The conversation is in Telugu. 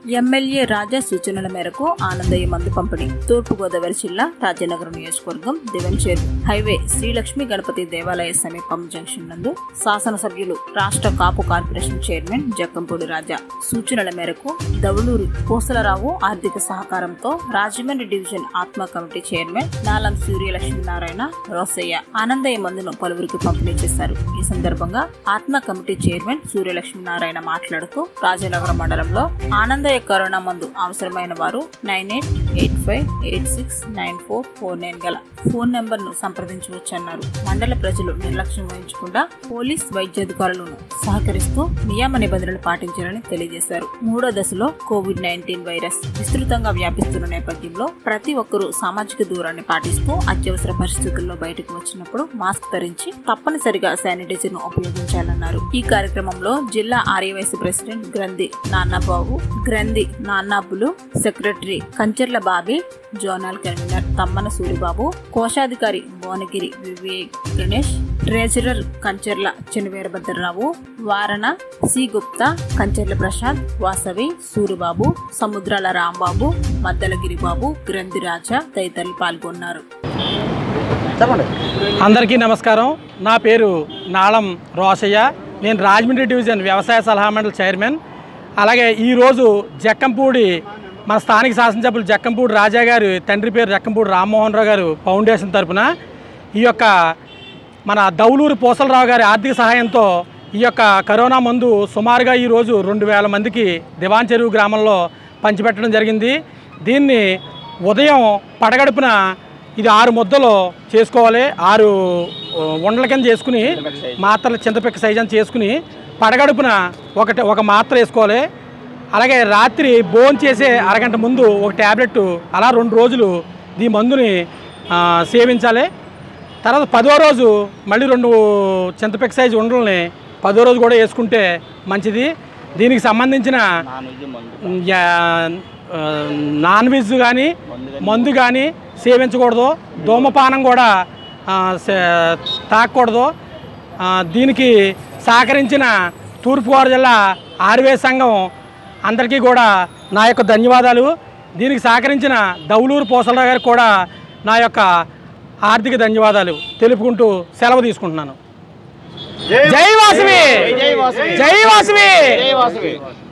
ఎమ్మెల్యే రాజా సూచనల మేరకు ఆనందయ్య మందు పంపిణీ. తూర్పు గోదావరి జిల్లా రాజనగరం నియోజకవర్గం దివెన్చేరు హైవే శ్రీలక్ష్మి గణపతి దేవాలయ సమీపం జంక్షన్ నందు శాసనసభ్యులు రాష్ట్ర కాపు కార్పొరేషన్ చైర్మన్ జక్కంపూడి రాజా సూచనల మేరకు దవులూరి పూసలరావు ఆర్థిక సహకారంతో రాజమండ్రి డివిజన్ ఆత్మ కమిటీ చైర్మన్ నాలం సూర్యలక్ష్మీనారాయణ రోసయ్య ఆనందయ్య మందును పలువురికి పంపిణీ చేశారు. ఈ సందర్భంగా ఆత్మ కమిటీ చైర్మన్ సూర్యలక్ష్మీనారాయణ మాట్లాడుతూ రాజనగరం మండలంలో ఆనందయ్య కరోనా మందు అవసరమైన వారు 9885869449 గల ఫోన్ నెంబర్ ను సంప్రదించవచ్చన్నారు. మండల ప్రజలు నిర్లక్ష్యం వహించకుండా పోలీస్ వైద్యాధికారులను సహకరిస్తూ నియమ నిబంధనలు పాటించాలని తెలియజేశారు. మూడో దశలో కోవిడ్-19 వైరస్ విస్తృతంగా వ్యాపిస్తున్న నేపథ్యంలో ప్రతి ఒక్కరూ సామాజిక దూరాన్ని పాటిస్తూ అత్యవసర పరిస్థితుల్లో బయటకు వచ్చినప్పుడు మాస్క్ ధరించి తప్పనిసరిగా శానిటైజర్ ను ఉపయోగించాలన్నారు. ఈ కార్యక్రమంలో జిల్లా ఆర్యవైసీ ప్రెసిడెంట్ గ్రంథి నాన్నబాబు, గ్రంథి నాన్నాబులు, secretary Kancherla Bobby, zonal convener Tammana Suribabu, కోశాధికారి భువనగిరి వివేక్ గణేష్, ట్రెజరర్ కంచెర్ల చినవీరభద్రరావు, వారణ సి గుప్తా, కంచెర్ల ప్రసాద్, వాసవి, సూరిబాబు, సముద్రాల రాంబాబు, మద్దలగిరి బాబు, గ్రంథి రాజా తదితరులు పాల్గొన్నారు. అందరికీ నమస్కారం. నా పేరు నాళం రోసయ్య. నేను రాజమండ్రి డివిజన్ వ్యవసాయ సలహా మండలి చైర్మన్. అలాగే ఈరోజు జక్కంపూడి మన స్థానిక శాసనసభ్యులు జక్కంపూడి రాజా గారు తండ్రి పేరు జక్కంపూడి రామ్మోహన్ రావు గారు ఫౌండేషన్ తరఫున ఈ యొక్క మన దౌలూరు పూసలరావు గారి ఆర్థిక సహాయంతో ఈ యొక్క కరోనా మందు సుమారుగా ఈరోజు 2000 మందికి దివాన్ చెరువు గ్రామంలో పంచిపెట్టడం జరిగింది. దీన్ని ఉదయం పడగడుపున ఇది 6 ముద్దలు చేసుకోవాలి. 6 ఉండల కింద చేసుకుని మాత్రలు చింతపిక్క సైజు అని చేసుకుని పడగడుపున ఒక మాత్ర వేసుకోవాలి. అలాగే రాత్రి భోజనం చేసే అరగంట ముందు ఒక ట్యాబ్లెట్ అలా 2 రోజులు ఈ మందుని సేవించాలి. తర్వాత 10వ రోజు మళ్ళీ 2 చింతపిక్క సైజు ఉండలని 10వ రోజు కూడా వేసుకుంటే మంచిది. దీనికి సంబంధించిన నాన్ వెజ్ కానీ మందు కానీ సేవించకూడదు. ధూమపానం కూడా తాగకూడదు. దీనికి సహకరించిన తూర్పుగోదావరి జిల్లా ఆర్యవైశ్య సంఘం అందరికీ కూడా నా యొక్క ధన్యవాదాలు. దీనికి సహకరించిన దౌలూరు పూసలరావు గారికి కూడా నా యొక్క ఆర్థిక ధన్యవాదాలు తెలుపుకుంటూ సెలవు తీసుకుంటున్నాను. జై వాసవి, జై వాసవి.